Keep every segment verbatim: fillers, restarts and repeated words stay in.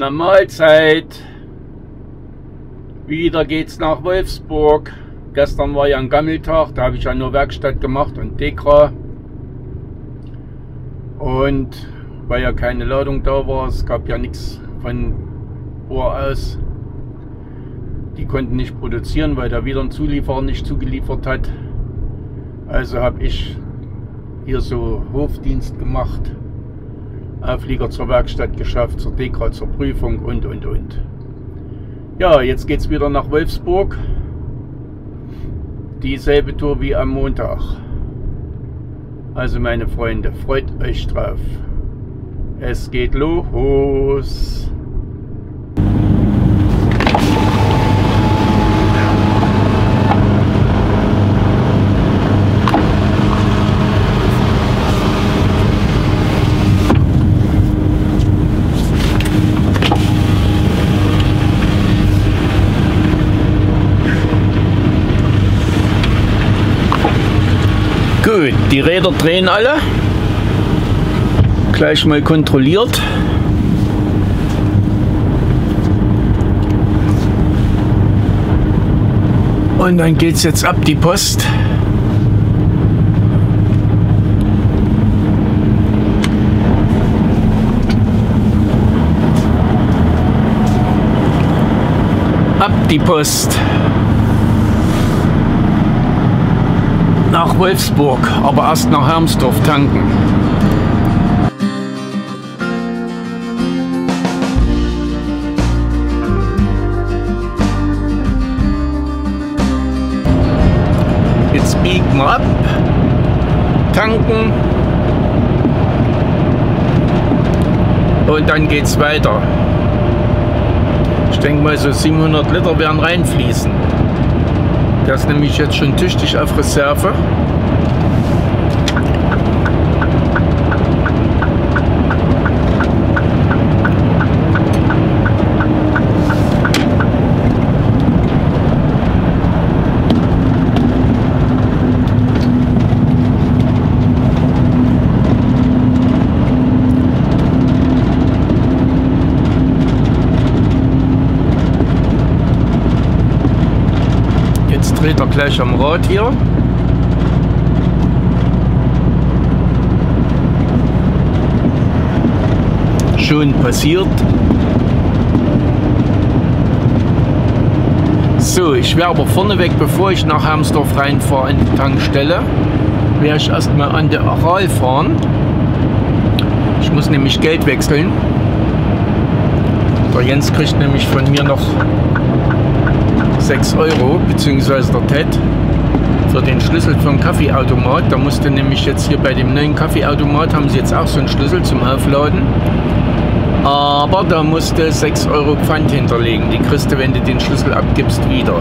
Na Mahlzeit. Wieder geht's nach Wolfsburg. Gestern war ja ein Gammeltag, da habe ich ja nur Werkstatt gemacht und Dekra. Und weil ja keine Ladung da war, es gab ja nichts von Bohr aus. Die konnten nicht produzieren, weil da wieder ein Zulieferer nicht zugeliefert hat. Also habe ich hier so Hofdienst gemacht. Auflieger zur Werkstatt geschafft, zur Dekra, zur Prüfung und und und. Ja, jetzt geht's wieder nach Wolfsburg. Dieselbe Tour wie am Montag. Also meine Freunde, freut euch drauf. Es geht los. Gut, die Räder drehen alle. Gleich mal kontrolliert. Und dann geht es jetzt ab die Post. Ab die Post. Nach Wolfsburg, aber erst nach Hermsdorf tanken. Jetzt biegen wir ab, tanken und dann geht's weiter. Ich denke mal, so siebenhundert Liter werden reinfließen. Der ist nämlich jetzt schon tüchtig auf Reserve. Dreht er gleich am Rad hier. Schon passiert. So, ich werde aber vorneweg, bevor ich nach Hermsdorf reinfahre in die Tankstelle, werde ich erstmal an der Aral fahren. Ich muss nämlich Geld wechseln. Der Jens kriegt nämlich von mir noch sechs Euro, beziehungsweise der Ted, für den Schlüssel vom Kaffeeautomat. Da musste nämlich jetzt hier bei dem neuen Kaffeeautomat, haben sie jetzt auch so einen Schlüssel zum Aufladen. Aber da musste sechs Euro Pfand hinterlegen. Die kriegst du, wenn du den Schlüssel abgibst, wieder.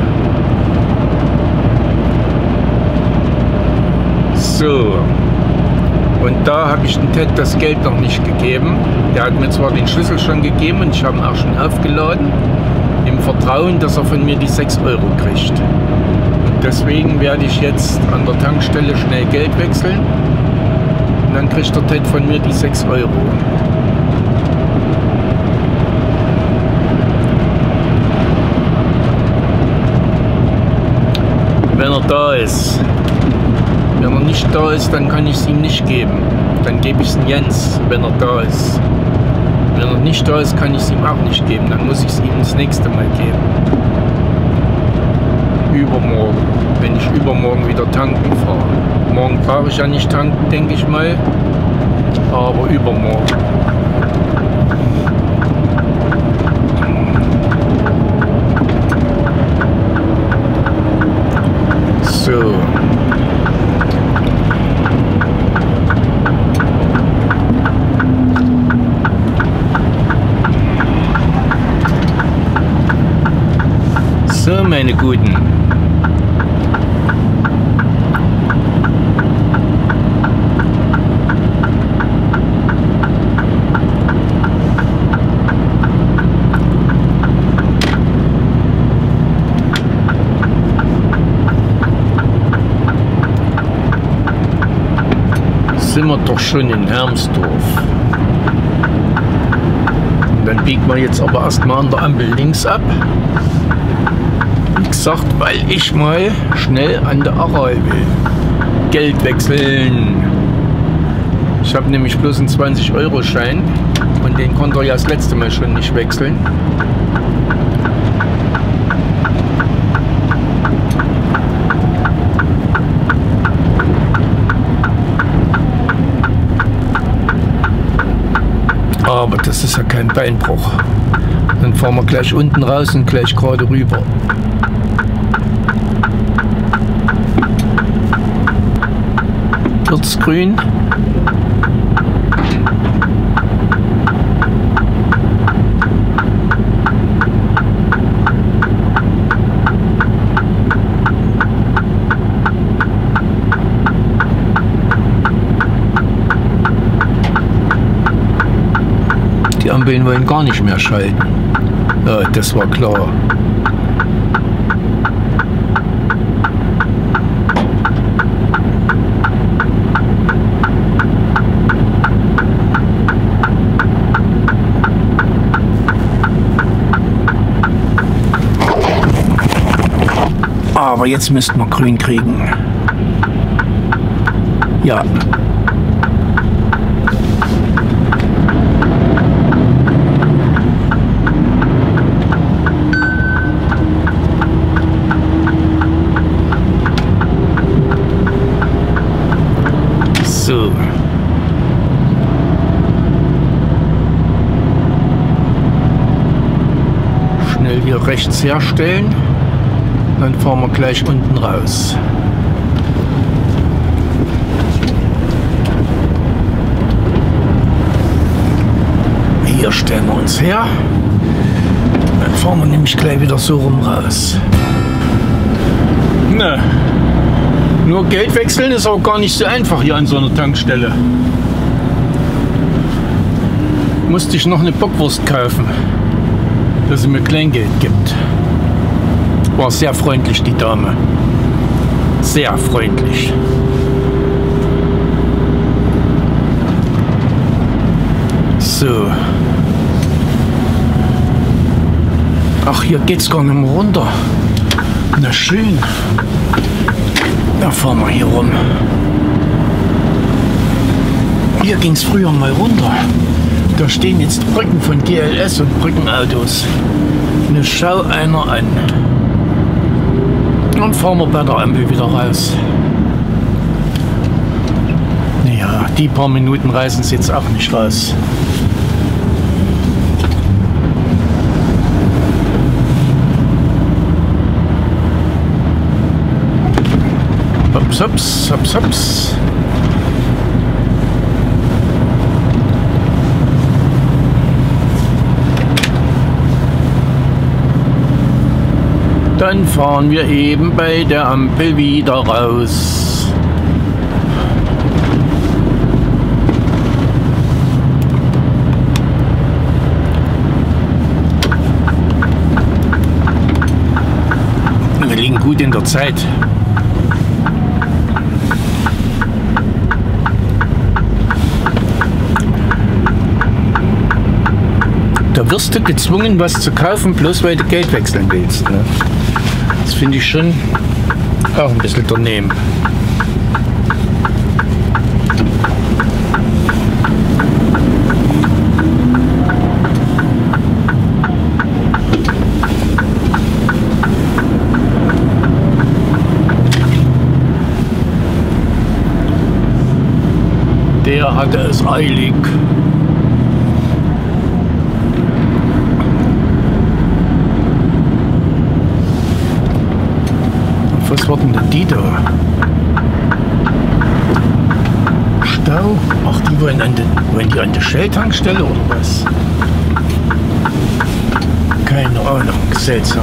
So. Und da habe ich dem Ted das Geld noch nicht gegeben. Der hat mir zwar den Schlüssel schon gegeben und ich habe ihn auch schon aufgeladen. Im Vertrauen, dass er von mir die sechs Euro kriegt. Und deswegen werde ich jetzt an der Tankstelle schnell Geld wechseln. Und dann kriegt der Ted von mir die sechs Euro. Wenn er da ist. Wenn er nicht da ist, dann kann ich es ihm nicht geben. Dann gebe ich es dem Jens, wenn er da ist. Wenn er nicht da ist, kann ich es ihm auch nicht geben. Dann muss ich es ihm das nächste Mal geben. Übermorgen, wenn ich übermorgen wieder tanken fahre. Morgen brauche ich ja nicht tanken, denke ich mal. Aber übermorgen. So. So, meine Guten. Sind wir doch schon in Hermsdorf. Und dann biegen wir jetzt aber erstmal an der Ampel links ab. Wie gesagt, weil ich mal schnell an der Aral will. Geld wechseln. Ich habe nämlich bloß einen zwanzig Euro Schein und den konnte er ja das letzte Mal schon nicht wechseln. Aber das ist ja kein Beinbruch. Dann fahren wir gleich unten raus und gleich gerade rüber. Wird's grün? Die Ampeln wollen gar nicht mehr schalten. Ja, das war klar. Aber jetzt müssten wir grün kriegen. Ja. So. Schnell hier rechts herstellen. Dann fahren wir gleich unten raus. Hier stellen wir uns her. Dann fahren wir nämlich gleich wieder so rum raus. Ne. Nur Geld wechseln ist auch gar nicht so einfach hier an so einer Tankstelle. Musste ich noch eine Bockwurst kaufen, dass sie mir Kleingeld gibt. War sehr freundlich, die Dame. Sehr freundlich. So. Ach, hier geht's gar nicht mehr runter. Na schön. Da fahren wir hier rum. Hier ging es früher mal runter. Da stehen jetzt Brücken von G L S und Brückenautos. Ne, schau einer an. Dann fahren wir bei der Ampel wieder raus. Naja, die paar Minuten reißen es jetzt auch nicht raus. Hops, hops, hops, hops. Dann fahren wir eben bei der Ampel wieder raus. Wir liegen gut in der Zeit. Da wirst du gezwungen, was zu kaufen, bloß weil du Geld wechseln willst. Ne? Das finde ich schon auch ein bisschen daneben. Der hatte es eilig. Was war denn die da? Stau? Ach, die wollen, an den, wollen die an der Shell-Tankstelle oder was? Keine Ahnung, seltsam.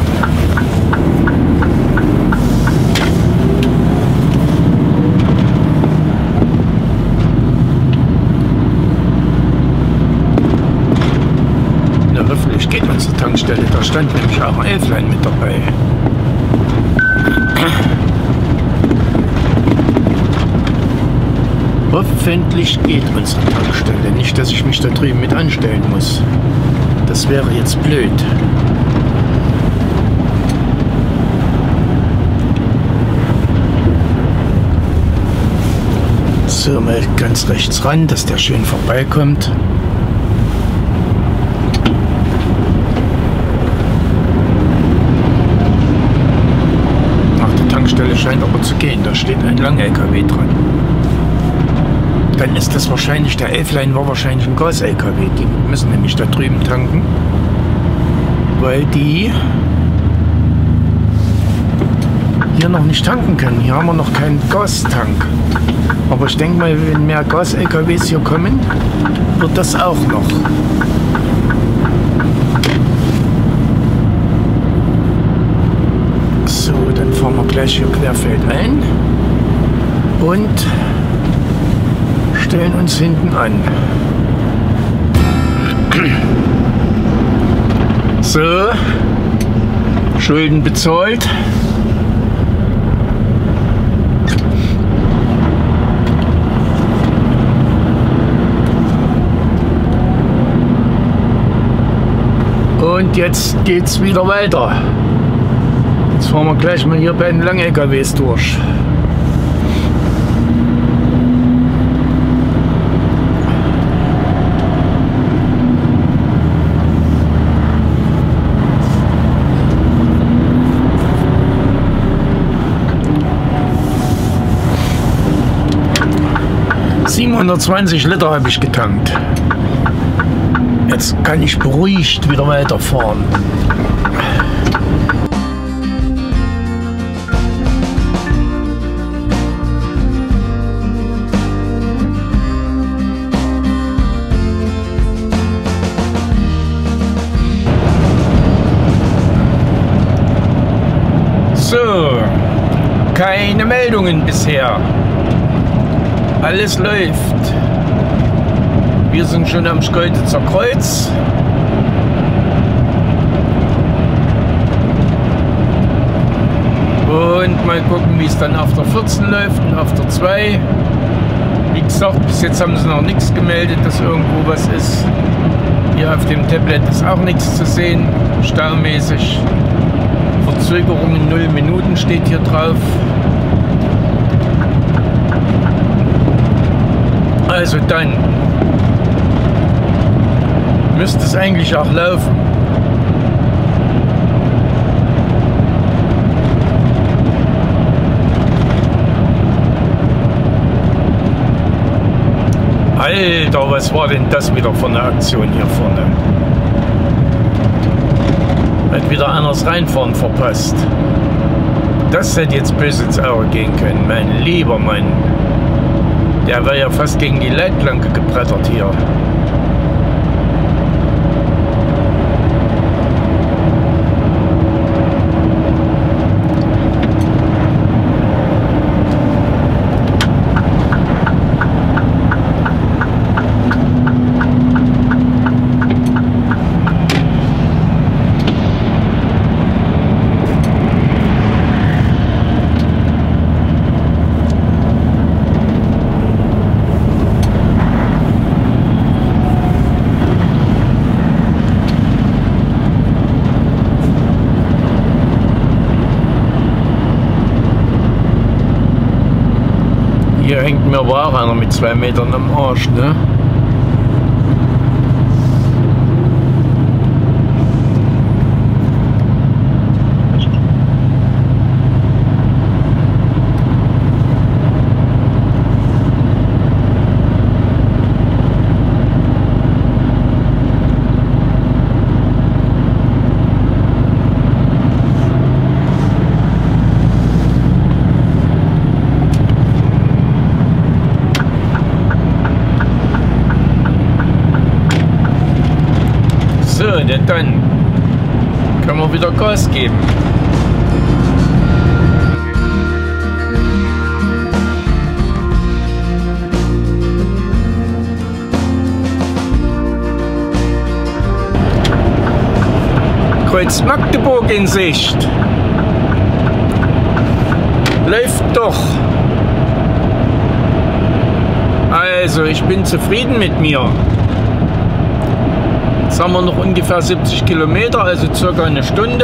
Na, hoffentlich geht man zur Tankstelle. Da stand nämlich auch ein Elflein mit dabei. Hoffentlich geht unsere Tankstelle. Nicht, dass ich mich da drüben mit anstellen muss. Das wäre jetzt blöd. So, mal ganz rechts ran, dass der schön vorbeikommt. Nach der Tankstelle scheint aber zu gehen, da steht ein Lang-L K W dran. Dann ist das wahrscheinlich, der Elflein war wahrscheinlich ein Gas-L K W. Die müssen nämlich da drüben tanken, weil die hier noch nicht tanken können. Hier haben wir noch keinen Gastank. Aber ich denke mal, wenn mehr Gas-L K Ws hier kommen, wird das auch noch. So, dann fahren wir gleich hier querfeld ein und stellen uns hinten an. So, Schulden bezahlt. Und jetzt geht's wieder weiter. Jetzt fahren wir gleich mal hier bei den Lang-L K Ws durch. siebenhundertzwanzig Liter habe ich getankt. Jetzt kann ich beruhigt wieder weiterfahren. So, keine Meldungen bisher. Alles läuft. Wir sind schon am Schkeuditzer Kreuz. Und mal gucken, wie es dann auf der vierzehn läuft und auf der zwei. Wie gesagt, bis jetzt haben sie noch nichts gemeldet, dass irgendwo was ist. Hier auf dem Tablet ist auch nichts zu sehen, staumäßig. Verzögerungen null Minuten steht hier drauf. Also dann müsste es eigentlich auch laufen. Alter, was war denn das wieder für eine Aktion hier vorne? Hat wieder einer das Reinfahren verpasst. Das hätte jetzt böse ins Auge gehen können, mein lieber Mann. Der war ja fast gegen die Leitplanke gebrettert hier. Hier hängt mir aber auch einer mit zwei Metern am Arsch, ne? So, dann können wir wieder Gas geben. Kreuz Magdeburg in Sicht. Läuft doch. Also, ich bin zufrieden mit mir. Jetzt haben wir noch ungefähr siebzig Kilometer, also circa eine Stunde.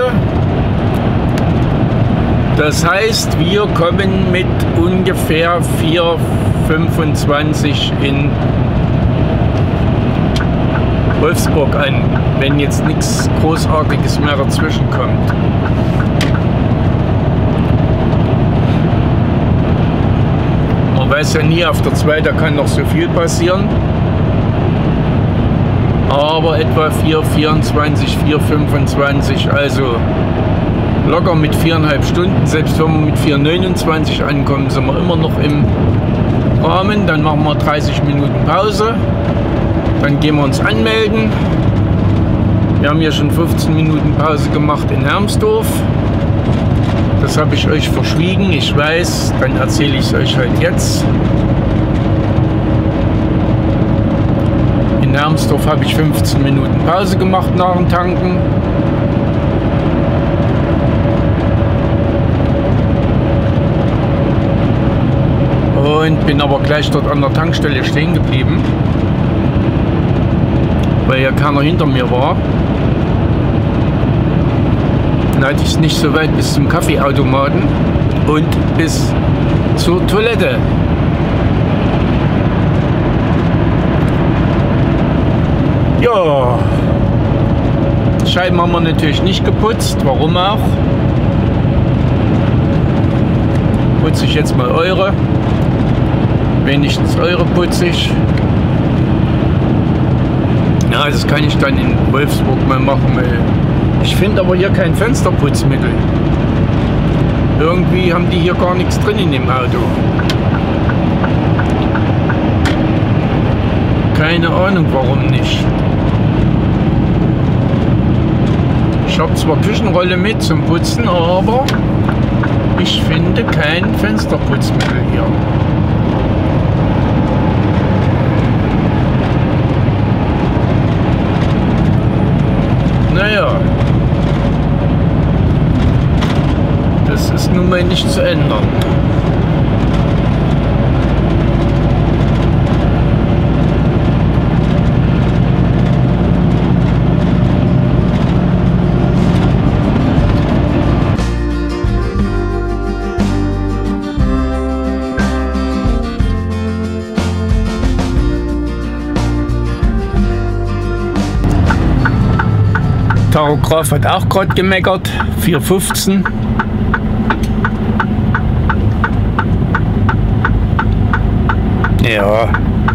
Das heißt, wir kommen mit ungefähr vier Uhr fünfundzwanzig in Wolfsburg an, wenn jetzt nichts Großartiges mehr dazwischen kommt. Man weiß ja nie, auf der zwei, da kann noch so viel passieren. Aber etwa vier Uhr vierundzwanzig, vier Uhr fünfundzwanzig, also locker mit viereinhalb Stunden. Selbst wenn wir mit vier Uhr neunundzwanzig ankommen, sind wir immer noch im Rahmen. Dann machen wir dreißig Minuten Pause. Dann gehen wir uns anmelden. Wir haben hier schon fünfzehn Minuten Pause gemacht in Hermsdorf. Das habe ich euch verschwiegen, ich weiß, dann erzähle ich es euch halt jetzt. In Hermsdorf habe ich fünfzehn Minuten Pause gemacht nach dem Tanken. Und bin aber gleich dort an der Tankstelle stehen geblieben, weil ja keiner hinter mir war. Dann hatte ich es nicht so weit bis zum Kaffeeautomaten und bis zur Toilette. Ja, Scheiben haben wir natürlich nicht geputzt, warum auch. Putze ich jetzt mal eure. Wenigstens eure putze ich. Ja, das kann ich dann in Wolfsburg mal machen, weil ich finde aber hier kein Fensterputzmittel. Irgendwie haben die hier gar nichts drin in dem Auto. Keine Ahnung warum nicht. Ich habe zwar Küchenrolle mit zum Putzen, aber ich finde kein Fensterputzmittel hier. Naja, das ist nun mal nicht zu ändern. Tachograph hat auch gerade gemeckert, vier Uhr fünfzehn. Ja,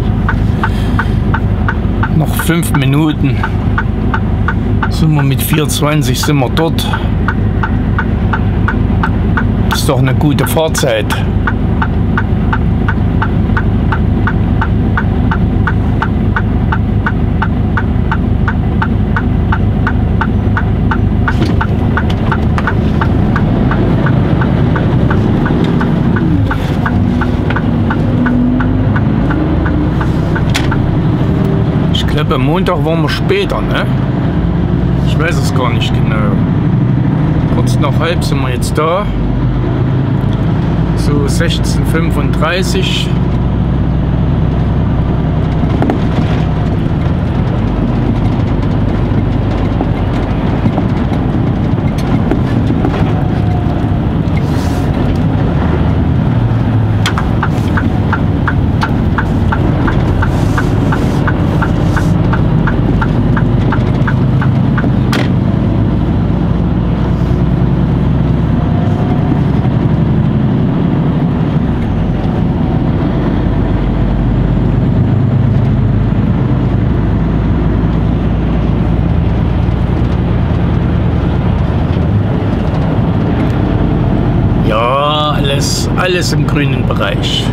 noch fünf Minuten sind wir mit vier Uhr zwanzig sind wir dort. Ist doch eine gute Fahrzeit. Ich glaube, am Montag waren wir später, ne? Ich weiß es gar nicht genau. Kurz nach halb sind wir jetzt da. So sechzehn Uhr fünfunddreißig. Alles, alles im grünen Bereich.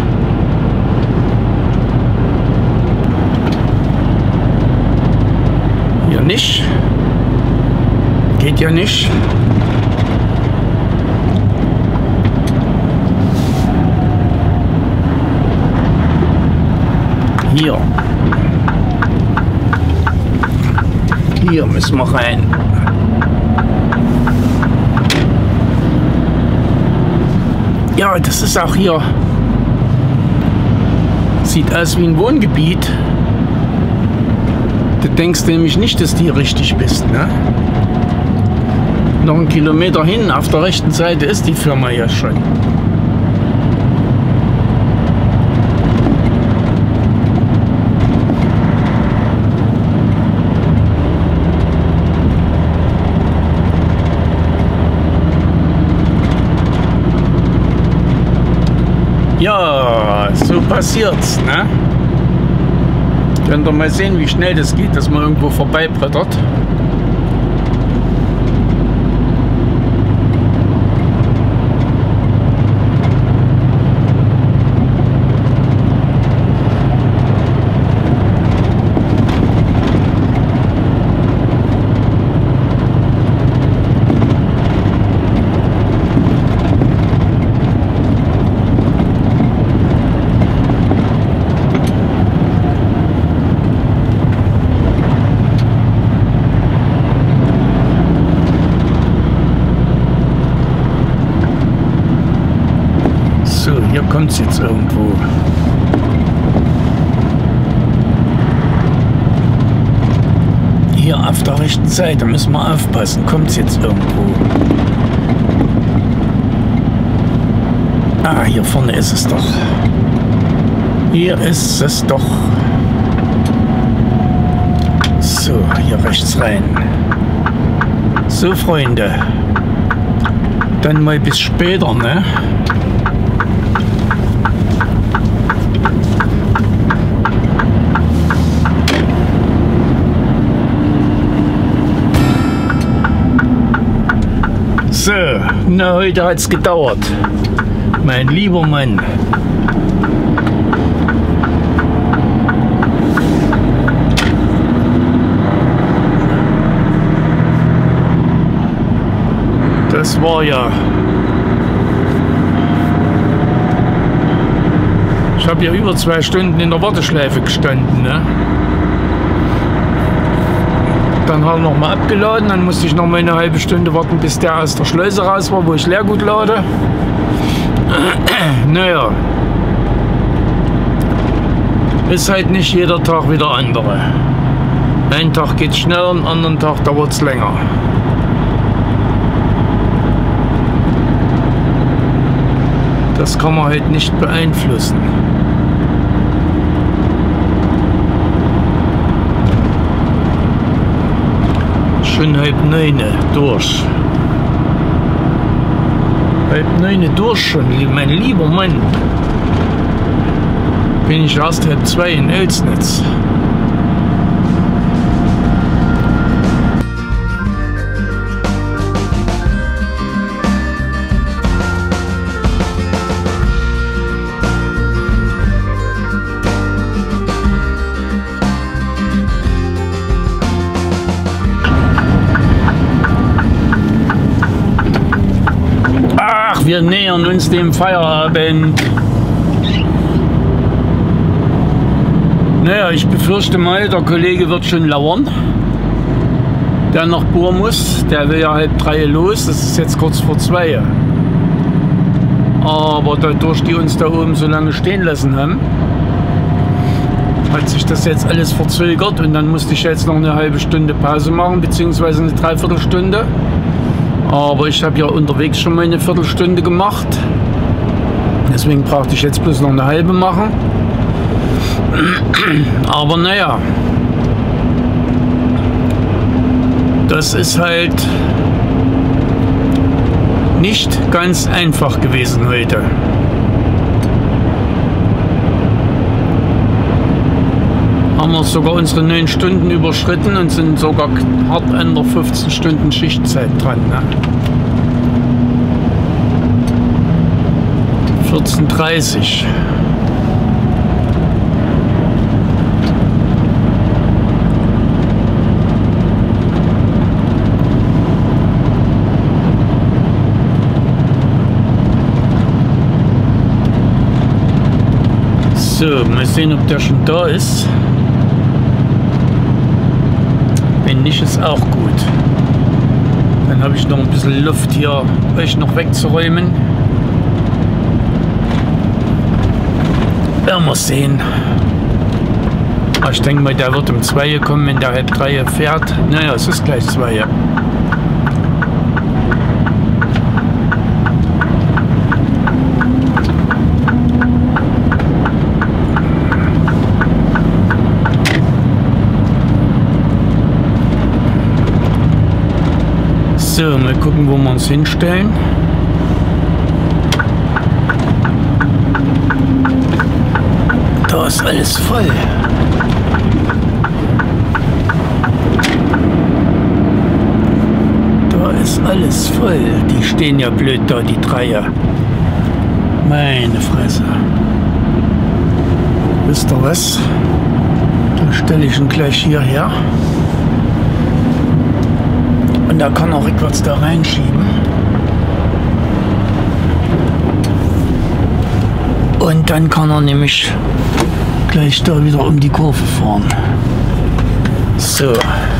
Hier nicht. Geht ja nicht. Hier. Hier müssen wir rein. Ja, das ist auch hier. Sieht aus wie ein Wohngebiet. Du denkst nämlich nicht, dass du hier richtig bist, ne? Noch einen Kilometer hin, auf der rechten Seite ist die Firma ja schon. Ja, so passiert's, ne? Könnt ihr mal sehen, wie schnell das geht, dass man irgendwo vorbeibrettert. Hier kommt es jetzt irgendwo. Hier auf der rechten Seite müssen wir aufpassen. Kommt es jetzt irgendwo? Ah, hier vorne ist es doch. Hier ist es doch. So, hier rechts rein. So, Freunde. Dann mal bis später, ne? So, na, heute hat es gedauert. Mein lieber Mann. Das war ja... Ich habe ja über zwei Stunden in der Warteschleife gestanden, ne? Dann hat er noch mal abgeladen, dann musste ich noch mal eine halbe Stunde warten, bis der aus der Schleuse raus war, wo ich Leergut lade. Naja, ist halt nicht jeder Tag wie der andere. Ein Tag geht schneller, einen anderen Tag dauert es länger. Das kann man halt nicht beeinflussen. Schon halb neun durch. Halb neun durch schon, mein lieber Mann. Bin ich erst halb zwei in Oelsnitz. Wir nähern uns dem Feierabend. Naja, ich befürchte mal, der Kollege wird schon lauern, der nach Buhr muss. Der will ja halb drei los, das ist jetzt kurz vor zwei. Aber dadurch, die uns da oben so lange stehen lassen haben, hat sich das jetzt alles verzögert und dann musste ich jetzt noch eine halbe Stunde Pause machen, beziehungsweise eine Dreiviertelstunde. Aber ich habe ja unterwegs schon mal eine Viertelstunde gemacht. Deswegen brauchte ich jetzt bloß noch eine halbe machen. Aber naja, das ist halt nicht ganz einfach gewesen heute. Haben wir sogar unsere neun Stunden überschritten und sind sogar hart an der fünfzehn Stunden Schichtzeit dran. Ne? vierzehn Uhr dreißig. So, mal sehen, ob der schon da ist. Wenn nicht, ist auch gut. Dann habe ich noch ein bisschen Luft hier, euch noch wegzuräumen. Werden wir sehen. Ich denke mal, der wird um zwei kommen, wenn der halb drei fährt. Naja, es ist gleich zwei. So, mal gucken, wo wir uns hinstellen. Da ist alles voll. Da ist alles voll. Die stehen ja blöd da, die Dreier. Meine Fresse. Wisst ihr was? Da stelle ich ihn gleich hierher. Und da kann er rückwärts da reinschieben. Und dann kann er nämlich gleich da wieder um die Kurve fahren. So.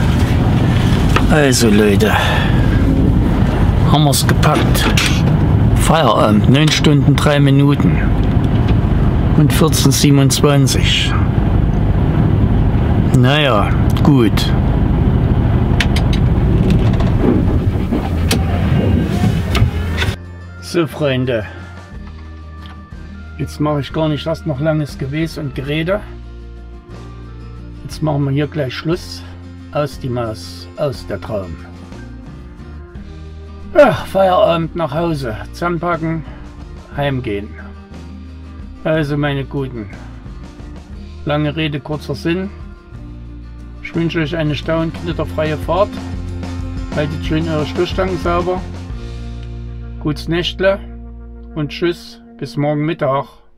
Also Leute. Haben wir es gepackt. Feierabend. neun Stunden, drei Minuten. Und vierzehn siebenundzwanzig. Naja, gut. So Freunde, jetzt mache ich gar nicht erst noch langes Gewesen und Gerede. Jetzt machen wir hier gleich Schluss. Aus die Maus, aus der Traum. Ja, Feierabend, nach Hause, zusammenpacken, heimgehen. Also meine Guten, lange Rede, kurzer Sinn. Ich wünsche euch eine stau- und knitterfreie Fahrt. Haltet schön eure Stoßstangen sauber. Gutes Nächtle und tschüss, bis morgen Mittag.